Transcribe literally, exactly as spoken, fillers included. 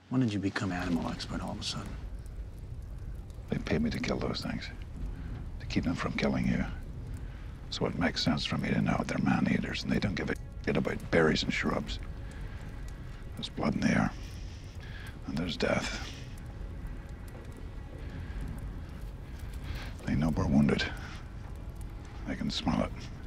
When did you become animal expert all of a sudden? They paid me to kill those things, to keep them from killing you. So it makes sense for me to know they're man-eaters and they don't give a shit about berries and shrubs. There's blood in the air, and there's death. They know we're wounded. They can smell it.